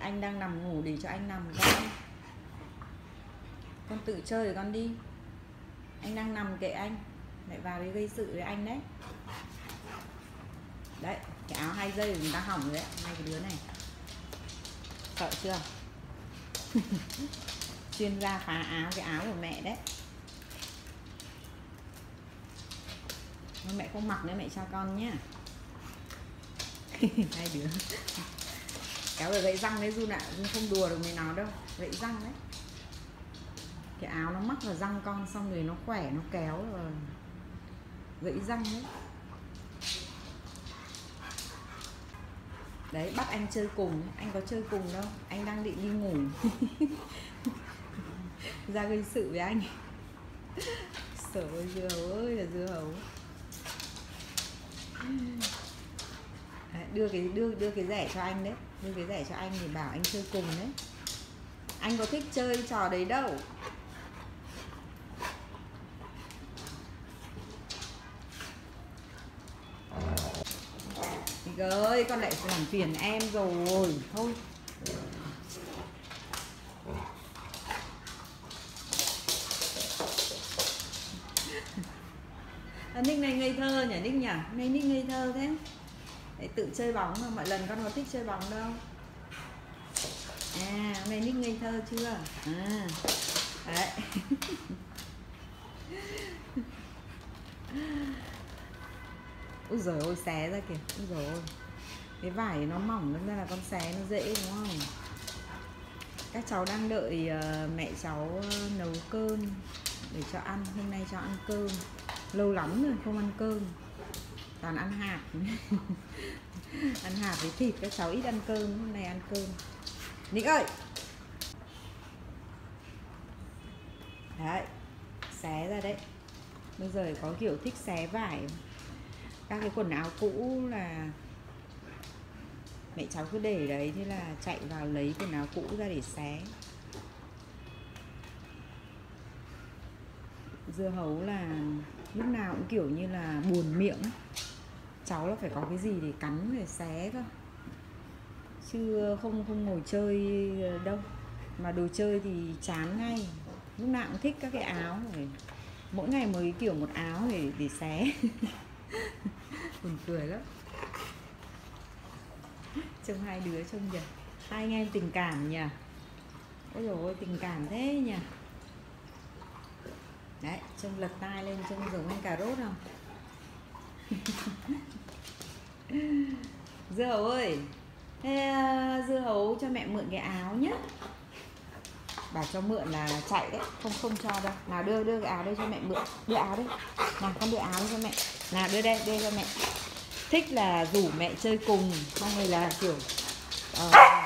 Anh đang nằm ngủ để cho anh nằm con tự chơi rồi con đi. Anh đang nằm kệ anh, lại vào đây gây sự với anh đấy. Đấy, cái áo 2 giây của người ta hỏng rồi đấy, hai cái đứa này. Sợ chưa? Chuyên gia phá áo, cái áo của mẹ đấy. Mẹ không mặc nữa, mẹ cho con nhá. Hai đứa kéo rồi gãy răng đấy Jun ạ. Jun không đùa được với nó đâu, gãy răng đấy. Cái áo nó mắc vào răng con, xong rồi nó khỏe, nó kéo rồi gãy răng đấy. Đấy, bắt anh chơi cùng, anh có chơi cùng đâu, anh đang định đi ngủ. Ra gây sự với anh. Sợ ơi, dưa hấu ơi là dưa hấu. Đấy, đưa cái rẻ cho anh đấy, đưa cái rẻ cho anh thì bảo anh chơi cùng đấy. Anh có thích chơi trò đấy đâu. Ơi, con lại làm phiền em rồi. Thôi. Nick này ngây thơ nhỉ Nick nhỉ? Này Nick ngây thơ thế. Để tự chơi bóng mà, mọi lần con có thích chơi bóng đâu. À, hôm nay Nick ngây thơ chưa? À. Đấy. Úi giời ơi, xé ra kìa. Úi giời ơi. Cái vải nó mỏng nên là con xé nó dễ đúng không? Các cháu đang đợi mẹ cháu nấu cơm để cho ăn. Hôm nay cho ăn cơm. Lâu lắm rồi không ăn cơm, toàn ăn hạt. Ăn hạt với thịt, các cháu ít ăn cơm. Hôm nay ăn cơm. Nick ơi. Đấy, xé ra đấy. Bây giờ có kiểu thích xé vải. Các cái quần áo cũ là mẹ cháu cứ để đấy, thế là chạy vào lấy quần áo cũ ra để xé. Dưa hấu là lúc nào cũng kiểu như là buồn miệng. Cháu là phải có cái gì để cắn để xé cơ, chứ không ngồi chơi đâu. Mà đồ chơi thì chán ngay. Lúc nào cũng thích các cái áo rồi. Mỗi ngày một kiểu một áo để xé. Buồn cười lắm. Trông hai đứa trông kìa, hai anh em tình cảm nhỉ. Ôi dồi ôi, tình cảm thế nhỉ. Đấy, trông lật tai lên trông giống anh cà rốt không? Dưa hấu ơi, thế dưa hấu cho mẹ mượn cái áo nhé. Bảo cho mượn là chạy đấy, không cho đâu. Nào đưa cái áo đây cho mẹ mượn. Đưa áo đây. Nào con đưa áo cho mẹ. Nào đưa đây, đưa cho mẹ. Thích là rủ mẹ chơi cùng, xong rồi là kiểu